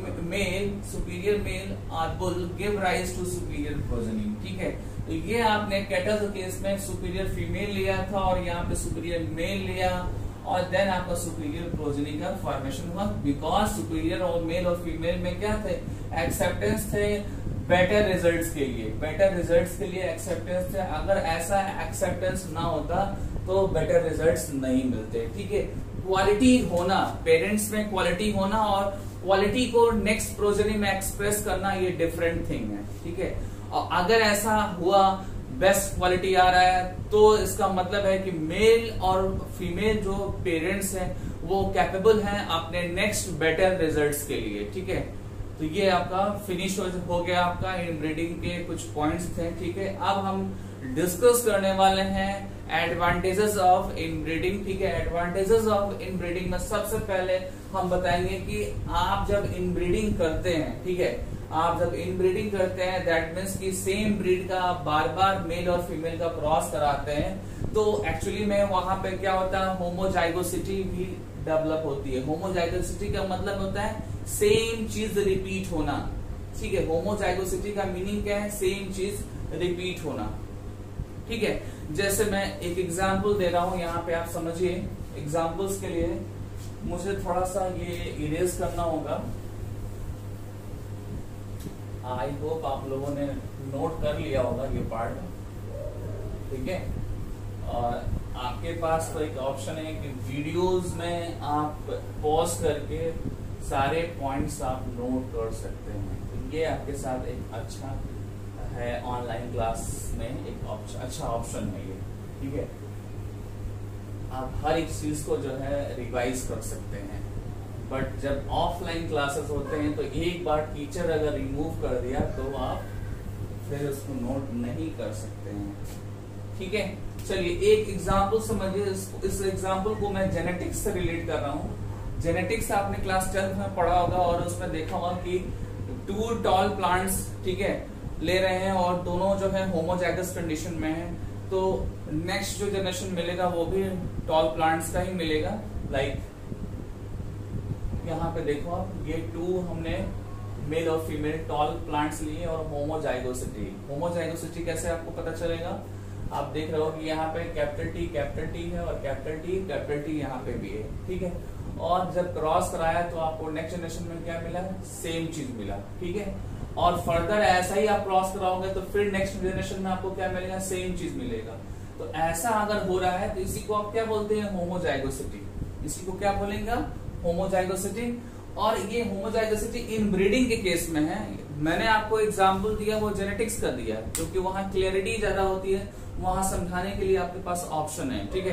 male superior male or bull give rise to superior progeny, ठीक है। तो ये आपने कैटल केस में सुपीरियर फीमेल लिया था और यहाँ पे सुपीरियर मेल लिया, और देन आपका सुपीरियर प्रोजनी का फॉर्मेशन हुआ, बिकॉज सुपीरियर और मेल और फीमेल में क्या थे, एक्सेप्टेंस थे बेटर रिजल्ट्स के लिए, बेटर रिजल्ट्स के लिए एक्सेप्टेंस थे। अगर ऐसा एक्सेप्टेंस ना होता तो बेटर रिजल्ट्स नहीं मिलते, ठीक है। क्वालिटी होना, पेरेंट्स में क्वालिटी होना और क्वालिटी को नेक्स्ट प्रोजनी में एक्सप्रेस करना, ये डिफरेंट थिंग है, ठीक है। और अगर ऐसा हुआ, बेस्ट क्वालिटी आ रहा है, तो इसका मतलब है कि मेल और फीमेल जो पेरेंट्स हैं वो कैपेबल हैं अपने नेक्स्ट बेटर रिजल्ट्स के लिए, ठीक है। तो ये आपका फिनिश हो गया, आपका इनब्रीडिंग के कुछ पॉइंट्स थे, ठीक है। अब हम डिस्कस करने वाले हैं एडवांटेजेस ऑफ इनब्रीडिंग, ठीक है। एडवांटेजेस ऑफ इनब्रीडिंग में सबसे पहले हम बताएंगे कि आप जब इनब्रीडिंग करते हैं, ठीक है, आप जब इनब्रीडिंग करते हैं, दैट मीन्स कि सेम ब्रीड का आप बार बार मेल और फीमेल का क्रॉस कराते हैं, तो एक्चुअली में वहां पे क्या होता है, होमोजाइगोसिटी भी डेवलप होती है। होमोजाइगोसिटी का मतलब होता है सेम चीज रिपीट होना, ठीक है। होमोजाइगोसिटी का मीनिंग क्या है, सेम चीज रिपीट होना, ठीक है। जैसे मैं एक एग्जांपल दे रहा हूं, यहाँ पे आप समझिए। एग्जाम्पल्स के लिए मुझे थोड़ा सा ये इरेज करना होगा। आई होप आप लोगों ने नोट कर लिया होगा ये पार्ट, ठीक है। और आपके पास तो एक ऑप्शन है कि वीडियोस में आप पॉज करके सारे पॉइंट्स आप नोट कर सकते हैं। तो ये आपके साथ एक अच्छा है, ऑनलाइन क्लास में एक ऑप्शन, अच्छा ऑप्शन है ये, ठीक है। आप हर एक चीज को जो है रिवाइज कर सकते हैं। बट जब ऑफलाइन क्लासेस होते हैं तो एक बार टीचर अगर रिमूव कर दिया तो आप फिर उसको नोट नहीं कर सकते हैं, ठीक है। चलिए एक एग्जाम्पल समझिए। इस एग्जाम्पल को मैं जेनेटिक्स से रिलेट कर रहा हूँ। जेनेटिक्स आपने क्लास ट्वेल्थ में पढ़ा होगा और उसमें देखा होगा कि टू टॉल प्लांट्स, ठीक है, ले रहे हैं और दोनों जो है होमोजाइगस कंडीशन में है, तो नेक्स्ट जो जनरेशन मिलेगा वो भी टॉल प्लांट्स का ही मिलेगा। लाइक यहाँ पे देखो आप, ये टू हमने मेल और फीमेल टॉल प्लांट्स लिए और होमोजाइगोसिटी। होमोजाइगोसिटी कैसे आपको पता चलेगा? आप देख रहे हो कि यहाँ पे कैपिटल टी कैपिटल टी है और कैपिटल टी कैपिटल टी यहाँ पे भी है, ठीक है। और जब क्रॉस कराया तो आपको नेक्स्ट जनरेशन में क्या मिला? सेम चीज मिला, ठीक है। और फर्दर ऐसा ही आप क्रॉस कराओगे तो फिर नेक्स्ट जनरेशन में आपको क्या मिलेगा? सेम चीज मिलेगा। तो ऐसा अगर हो रहा है तो इसी को आप क्या बोलते हैं? होमोजाइगोसिटी। इसी को क्या बोलेंगे? होमोजाइगोसिटी। और ये होमोजाइगोसिटी इन ब्रीडिंग के केस में है। मैंने आपको एग्जांपल दिया वो जेनेटिक्स का दिया क्योंकि वहां क्लियरिटी ज्यादा होती है, वहां समझाने के लिए आपके पास ऑप्शन है, ठीक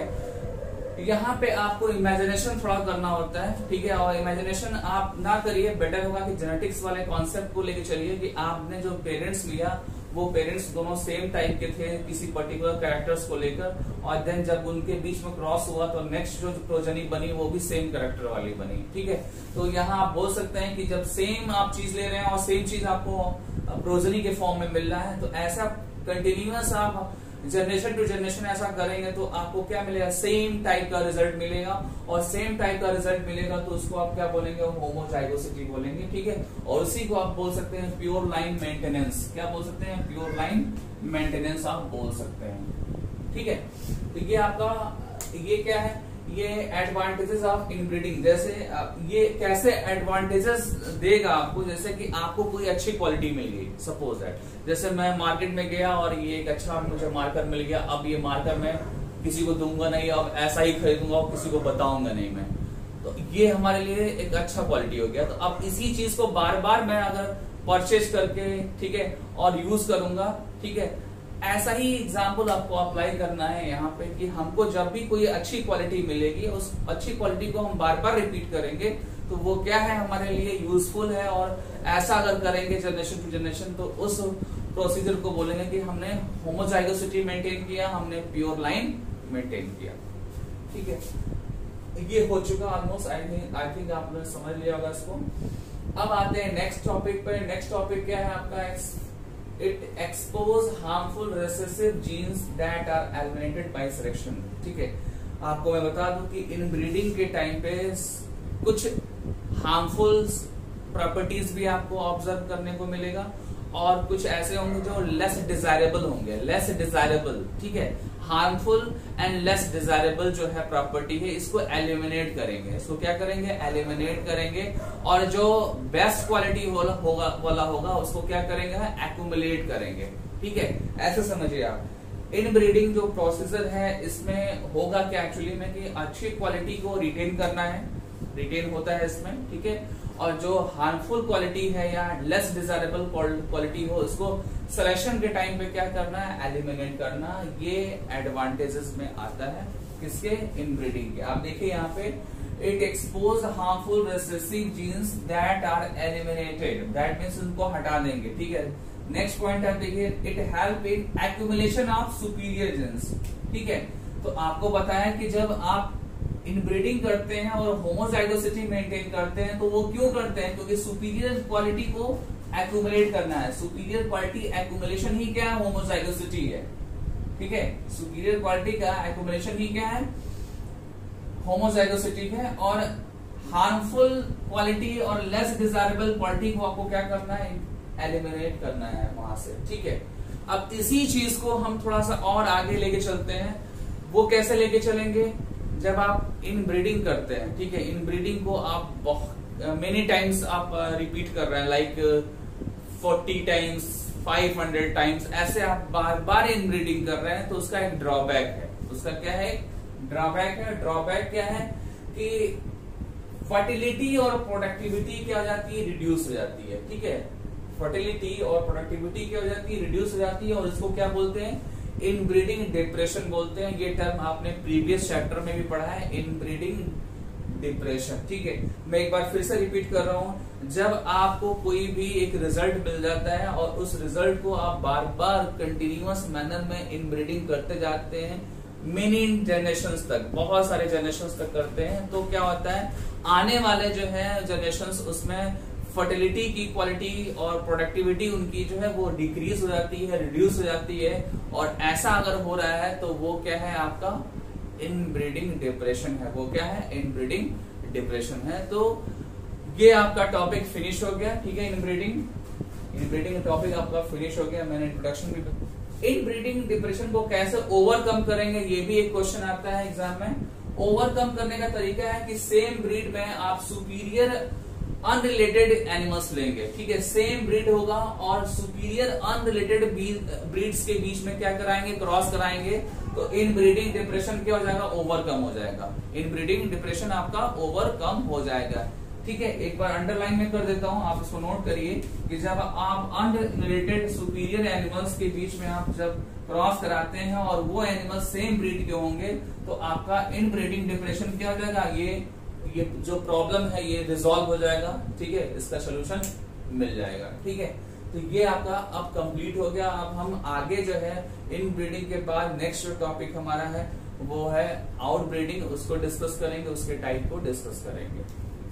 है। यहाँ पे आपको इमेजिनेशन थोड़ा करना होता है, ठीक है। और इमेजिनेशन आप ना करिए, बेटर होगा कि जेनेटिक्स वाले कॉन्सेप्ट को लेके चलिए कि आपने जो पेरेंट्स लिया वो पेरेंट्स दोनों सेम टाइप के थे किसी पर्टिकुलर कैरेक्टर्स को लेकर, और देन जब उनके बीच में क्रॉस हुआ तो नेक्स्ट जो प्रोजनी बनी वो भी सेम कैरेक्टर वाली बनी, ठीक है। तो यहाँ आप बोल सकते हैं कि जब सेम आप चीज ले रहे हैं और सेम चीज आपको प्रोजनी के फॉर्म में मिल रहा है, तो ऐसा कंटिन्यूअस आप जनरेशन टू जनरेशन ऐसा करेंगे तो आपको क्या मिलेगा? सेम टाइप का रिजल्ट मिलेगा। और सेम टाइप का रिजल्ट मिलेगा तो उसको आप क्या बोलेंगे? होमोजाइगोसिटी बोलेंगे, ठीक है। और उसी को आप बोल सकते हैं प्योर लाइन मेंटेनेंस। क्या बोल सकते हैं? प्योर लाइन मेंटेनेंस आप बोल सकते हैं, ठीक है। तो ये आपका ये क्या है? ये एडवांटेजेस ऑफ इनब्रीडिंग। जैसे ये कैसे एडवांटेजेस देगा आपको? जैसे कि आपको कोई अच्छी क्वालिटी मिल गई, सपोज दैट, जैसे मैं मार्केट में गया और ये एक अच्छा मुझे मार्कर मिल गया, अब ये मार्कर मैं किसी को दूंगा नहीं, अब ऐसा ही खरीदूंगा और किसी को बताऊंगा नहीं मैं, तो ये हमारे लिए एक अच्छा क्वालिटी हो गया। तो अब इसी चीज को बार बार मैं अगर परचेज करके, ठीक है, और यूज करूंगा, ठीक है, ऐसा ही एग्जाम्पल आपको अप्लाई करना है यहाँ पे कि हमको जब भी कोई अच्छी क्वालिटी मिलेगी उस अच्छी क्वालिटी को हम बार बार रिपीट करेंगे तो वो क्या है? हमारे लिए यूजफुल है। और ऐसा अगर करेंगे जनरेशन टू जनरेशन तो उस प्रोसीजर को बोलेंगे कि हमने होमोजाइगोसिटी मेंटेन किया, हमने प्योर लाइन मेंटेन किया, ठीक है। ये हो चुका almost, I think I think आपने समझ लिया होगा इसको। अब आते हैं नेक्स्ट टॉपिक पे। नेक्स्ट टॉपिक क्या है आपका? It expose harmful recessive genes that are eliminated by selection, ठीक है। आपको मैं बता दूं कि इनब्रीडिंग के टाइम पे कुछ हार्मफुल प्रॉपर्टीज भी आपको ऑब्जर्व करने को मिलेगा और कुछ ऐसे होंगे जो लेस डिजायरेबल होंगे, लेस डिजायरेबल, ठीक है। हार्मफुल एंड लेस डिजायरेबल जो है प्रॉपर्टी है इसको एलिमिनेट करेंगे। इसको क्या करेंगे? एलिमिनेट करेंगे। और जो बेस्ट क्वालिटी होगा वाला होगा उसको क्या करेंगे? एक्यूमुलेट करेंगे, ठीक है। ऐसे समझिए आप। इनब्रीडिंग जो प्रोसीजर है इसमें होगा क्या एक्चुअली में कि अच्छी क्वालिटी को रिटेन करना है, रिटेन होता है इसमें, ठीक है। और जो हार्मफुल क्वालिटी है या लेस डिजायरेबल क्वालिटी हो उसको सिलेक्शन के टाइम पे क्या करना है? एलिमिनेट करना। ये एडवांटेजेस में आता है किसके? इनब्रीडिंग के। आप देखिए यहाँ पे, it expose harmful recessive genes that are eliminated, that means उनको हटा देंगे, ठीक है। नेक्स्ट पॉइंट आप देखिए, it help in accumulation of superior genes, ठीक है। तो आपको बताया कि जब आप इनब्रीडिंग करते हैं और होमोजाइगोसिटी मेंटेन करते हैं तो वो क्यों करते हैं? क्योंकि सुपीरियर क्वालिटी को एक्यूमुलेट करना है। सुपीरियर क्वालिटी एक्यूमुलेशन ही क्या है? होमोजाइगोसिटी है, ठीक है। सुपीरियर क्वालिटी का एक्यूमुलेशन ही क्या है? होमोजाइगोसिटी है। और हार्मफुल क्वालिटी और लेस डिजायरेबल क्वालिटी को आपको क्या करना है? एलिमिनेट करना है वहां से, ठीक है। अब इसी चीज को हम थोड़ा सा और आगे लेके चलते हैं। वो कैसे लेके चलेंगे? जब आप इन ब्रीडिंग करते हैं, ठीक है, इन ब्रीडिंग को आप मेनी टाइम्स आप रिपीट कर रहे हैं, like forty times, five hundred times, ऐसे आप बार बार इन ब्रीडिंग कर रहे हैं, तो उसका एक ड्रॉबैक है। उसका क्या है? ड्रॉबैक है। ड्रॉबैक क्या है कि फर्टिलिटी और प्रोडक्टिविटी क्या हो जाती है? रिड्यूस हो जाती है, ठीक है। फर्टिलिटी और प्रोडक्टिविटी क्या हो जाती है? रिड्यूस हो जाती है, और इसको क्या बोलते हैं? इनब्रीडिंग डिप्रेशन बोलते हैं। ये टर्म आपने प्रीवियस चैप्टर में भी पढ़ा है, इनब्रीडिंग डिप्रेशन, ठीक है। मैं एक बार फिर से रिपीट कर रहा हूं, जब आपको कोई भी एक रिजल्ट मिल जाता है और उस रिजल्ट को आप बार बार कंटिन्यूअस मैनर में इनब्रीडिंग करते जाते हैं, मेनी जनरेशंस तक, बहुत सारे जनरेशंस तक करते हैं, तो क्या होता है? आने वाले जो है जनरेशंस, उसमें फर्टिलिटी की क्वालिटी और प्रोडक्टिविटी उनकी जो है वो डिक्रीज हो जाती है, रिड्यूस हो जाती है। और ऐसा अगर हो रहा है तो वो क्या है? आपका इनब्रीडिंग डिप्रेशन है। वो क्या है? इनब्रीडिंग डिप्रेशन है। तो ये आपका टॉपिक फिनिश हो गया, ठीक है। इनब्रीडिंग इनब्रीडिंग टॉपिक आपका फिनिश हो गया। मैंने इंट्रोडक्शन भी। इनब्रीडिंग डिप्रेशन को कैसे ओवरकम करेंगे, ये भी एक क्वेश्चन आता है एग्जाम में। ओवरकम करने का तरीका है कि सेम ब्रीड में आप सुपीरियर अनरिलेटेड एनिमल्स लेंगे, ठीक है। सेम ब्रीड होगा और सुपीरियर अनरिलेटेड ब्रीड्स के बीच में क्या कराएंगे? क्रॉस कराएंगे, तो इन ब्रीडिंग डिप्रेशन क्या हो जाएगा? ओवरकम हो जाएगा। इन ब्रीडिंग डिप्रेशन आपका ओवरकम हो जाएगा, ठीक है। एक बार अंडरलाइन में कर देता हूं, आप इसको नोट करिए कि जब आप अनरिलेटेड सुपीरियर एनिमल्स के बीच में आप जब क्रॉस कराते हैं और वो एनिमल्स सेम ब्रीड के होंगे, तो आपका इन ब्रीडिंग डिप्रेशन क्या हो जाएगा? ये ये जो प्रॉब्लम है ये रिजॉल्व हो जाएगा, ठीक है। इसका सोल्यूशन मिल जाएगा, ठीक है। तो ये आपका अब कंप्लीट हो गया। अब हम आगे जो है इन ब्रीडिंग के बाद नेक्स्ट जो टॉपिक हमारा है वो है आउट ब्रीडिंग, उसको डिस्कस करेंगे, उसके टाइप को डिस्कस करेंगे।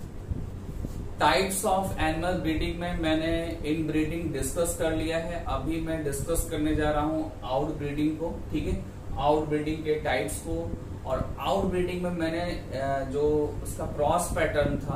टाइप्स ऑफ एनिमल ब्रीडिंग में मैंने इन ब्रीडिंग डिस्कस कर लिया है। अभी मैं डिस्कस करने जा रहा हूं आउट ब्रीडिंग को, ठीक है। आउट ब्रीडिंग के टाइप्स को, और आउट ब्रीडिंग में मैंने जो उसका क्रॉस पैटर्न था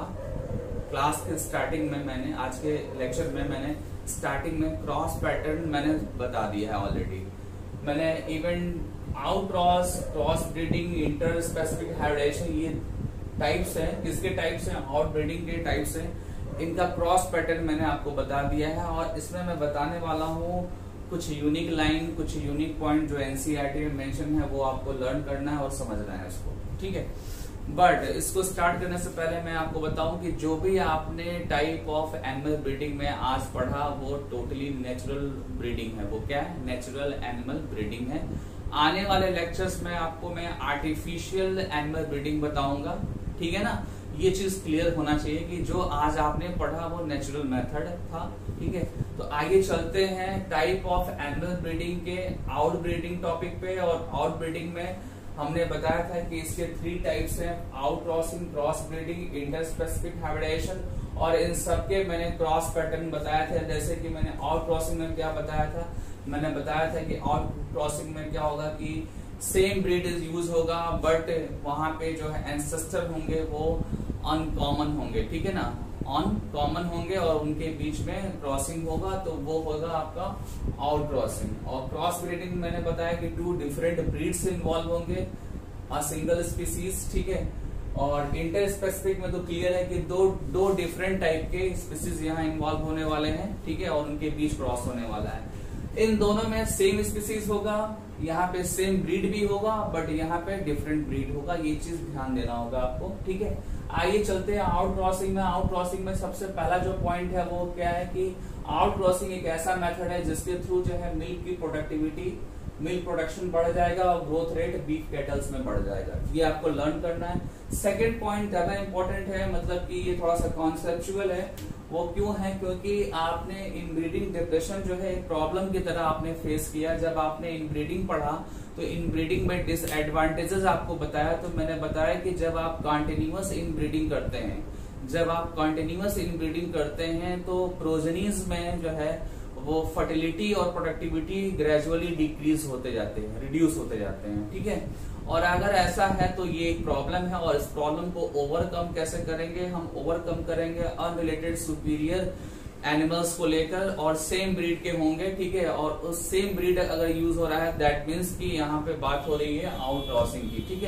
क्लास के स्टार्टिंग में, मैंने आज के लेक्चर में मैंने स्टार्टिंग में क्रॉस पैटर्न मैंने बता दिया है ऑलरेडी। मैंने even outcross, cross breeding, interspecific hybridisation, ये टाइप्स हैं। किसके टाइप्स हैं? आउट ब्रीडिंग के टाइप्स हैं। इनका क्रॉस पैटर्न मैंने आपको बता दिया है, और इसमें मैं बताने वाला हूँ कुछ यूनिक लाइन, कुछ यूनिक पॉइंट जो एनसीईआरटी में मेंशन है, वो आपको लर्न करना है और समझना है इसको, ठीक है। बट इसको स्टार्ट करने से पहले मैं आपको बताऊं कि जो भी आपने टाइप ऑफ एनिमल ब्रीडिंग में आज पढ़ा वो टोटली नेचुरल ब्रीडिंग है। वो क्या है? नेचुरल एनिमल ब्रीडिंग है। आने वाले लेक्चर्स में आपको मैं आर्टिफिशियल एनिमल ब्रीडिंग बताऊंगा, ठीक है ना। ये चीज क्लियर होना चाहिए कि जो आज आपने पढ़ा वो नेचुरल मेथड था, ठीक है। तो आगे चलते हैं टाइप ऑफ एनिमल ब्रीडिंग के आउट ब्रीडिंग टॉपिक पे। और आउट ब्रीडिंग में हमने बताया था कि इसके थ्री टाइप्स हैं, outcrossing, cross breeding, interspecific hybridisation. और इन सबके मैंने क्रॉस पैटर्न बताया था। जैसे कि मैंने आउट क्रॉसिंग में क्या बताया था? मैंने बताया था कि आउट क्रॉसिंग में क्या होगा कि सेम ब्रीड यूज होगा, बट वहां पे जो है एंसेस्टर होंगे वो अनकॉमन होंगे, ठीक है ना। अनकॉमन होंगे और उनके बीच में क्रॉसिंग होगा, तो वो होगा आपका आउट क्रॉसिंग। और क्रॉस ब्रीडिंग मैंने बताया कि टू डिफरेंट ब्रीड्स इन्वॉल्व होंगे, अ सिंगल स्पीसीज, ठीक है। और इंटर स्पेसिफिक में तो क्लियर है कि दो दो डिफरेंट टाइप के स्पीसीज यहाँ इन्वॉल्व होने वाले हैं, ठीक है, और उनके बीच क्रॉस होने वाला है। इन दोनों में सेम स्पीसीज होगा, यहाँ पे सेम ब्रीड भी होगा, बट यहाँ पे डिफरेंट ब्रीड होगा। ये चीज ध्यान देना होगा आपको, ठीक है। आइए चलते हैं आउट क्रॉसिंग में। आउट क्रॉसिंग में सबसे पहला जो पॉइंट है वो क्या है कि आउट क्रॉसिंग एक ऐसा मेथड है जिसके थ्रू जो है मिल्क की प्रोडक्टिविटी, मिल्क प्रोडक्शन बढ़ जाएगा और ग्रोथ रेट बीफ कैटल्स में बढ़ जाएगा। ये आपको लर्न करना है। सेकेंड पॉइंट ज्यादा इंपॉर्टेंट है, मतलब कि ये थोड़ा सा कॉन्सेप्चुअल है। वो क्यों है? क्योंकि आपने इनब्रीडिंग डिप्रेशन जो है एक प्रॉब्लम की तरह आपने फेस किया। जब आपने इनब्रीडिंग पढ़ा तो इनब्रीडिंग में डिसएडवांटेजेस आपको बताया। तो मैंने बताया कि जब आप कंटिन्यूअस इनब्रीडिंग करते हैं, जब आप कंटिन्यूअस इनब्रीडिंग करते हैं तो प्रोजेनीज में जो है वो फर्टिलिटी और प्रोडक्टिविटी ग्रेजुअली डिक्रीज होते जाते हैं, रिड्यूस होते जाते हैं, ठीक है। और अगर ऐसा है तो ये एक प्रॉब्लम है, और इस प्रॉब्लम को ओवरकम कैसे करेंगे? हम ओवरकम करेंगे अनरिलेटेड सुपीरियर एनिमल्स को लेकर, और सेम ब्रीड के होंगे, ठीक है। और उस सेम ब्रीड अगर यूज हो रहा है, दैट मीन्स कि यहाँ पे बात हो रही है आउट क्रॉसिंग की, ठीक है ना।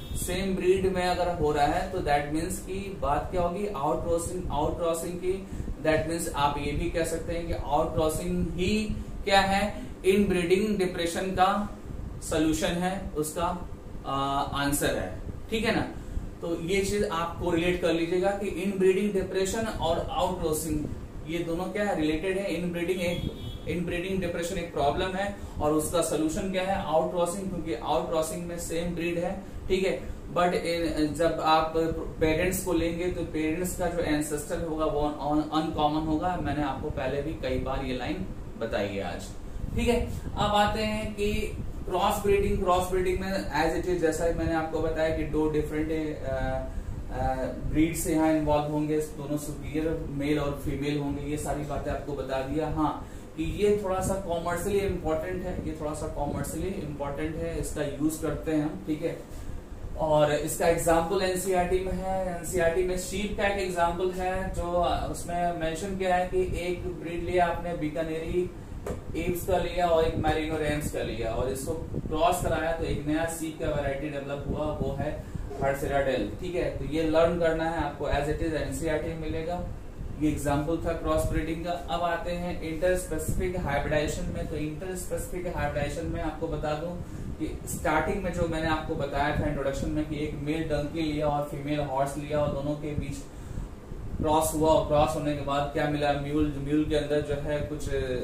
सेम ब्रीड में अगर हो रहा है तो दैट मीन्स की बात क्या होगी, आउट क्रॉसिंग, आउट क्रॉसिंग की। दैट मीन्स आप ये भी कह सकते हैं कि आउट क्रॉसिंग ही क्या है, इन ब्रीडिंग डिप्रेशन का सोल्यूशन है, उसका आंसर है। ठीक है ना, तो ये चीज आप कोरिलेट कर लीजिएगा कि इन ब्रीडिंग डिप्रेशन और आउट क्रॉसिंग ये दोनों क्या है, रिलेटेड है। इन ब्रीडिंग एक इन ब्रीडिंग डिप्रेशन एक प्रॉब्लम है और उसका सोल्यूशन क्या है, आउट क्रॉसिंग, क्योंकि आउट क्रॉसिंग में सेम ब्रीड है। ठीक है, बट जब आप पेरेंट्स को लेंगे तो पेरेंट्स का जो एंसेस्टर होगा वो अनकॉमन होगा। मैंने आपको पहले भी कई बार ये लाइन बताई है आज। ठीक है, अब आते हैं कि क्रॉस ब्रीडिंग। क्रॉस ब्रीडिंग में एज इट इज जैसा मैंने आपको बताया कि दो डिफरेंट ब्रीड्स यहाँ इन्वॉल्व होंगे, दोनों सुपीरियर मेल और फीमेल होंगे, ये सारी बातें आपको बता दिया। हाँ, कि ये थोड़ा सा कॉमर्शियली इम्पोर्टेंट है, ये थोड़ा सा कॉमर्शियली इम्पोर्टेंट है, इसका यूज करते हैं हम। ठीक है, और इसका एग्जाम्पल एनसीईआरटी में है। एनसीईआरटी में शीप का एक एग्जाम्पल है जो उसमें मेंशन किया है कि एक ब्रीड लिया आपने, बीकानेरी एप्स का लिया और एक मैरिनो रेम्स का लिया और इसको क्रॉस कराया तो एक नया सीप का वैरायटी डेवलप हुआ, वो है हर्सेराडेल। ठीक है, तो ये लर्न करना है आपको, एज इट इज एनसीईआरटी में मिलेगा। ये एग्जाम्पल था क्रॉस ब्रीडिंग का। अब आते हैं इंटर स्पेसिफिक हाइब्रिडाइजेशन में। तो इंटर स्पेसिफिक हाइब्रिडाइजेशन में आपको बता दूं कि स्टार्टिंग में जो मैंने आपको बताया था इंट्रोडक्शन में कि एक मेल डंकी लिया और फीमेल हॉर्स लिया और दोनों के बीच क्रॉस हुआ और क्रॉस होने के बाद क्या मिला, म्यूल। म्यूल के अंदर जो है कुछ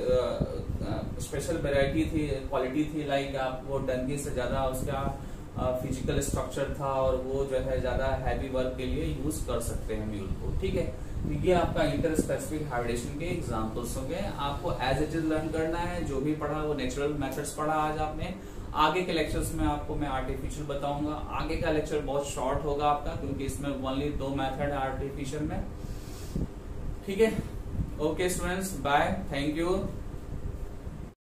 स्पेशल वेराइटी थी, क्वालिटी थी, लाइक आप वो डंकी से ज्यादा उसका फिजिकल स्ट्रक्चर था और वो जो है ज्यादा हैवी वर्क के लिए यूज कर सकते हैं म्यूल को। ठीक है, ये आपका इंटर स्पेसिफिक हाइब्रिडेशन के एग्जांपल्स हो गए। आपको एज इट इज लर्न करना है, जो भी पढ़ा वो नेचुरल मेथड्स पढ़ा आज आपने। आगे के लेक्चर्स में आपको मैं आर्टिफिशियल बताऊंगा। आगे का लेक्चर बहुत शॉर्ट होगा आपका, क्योंकि इसमें ओनली दो मेथड है आर्टिफिशियल में। ठीक है, okay students, bye, thank you.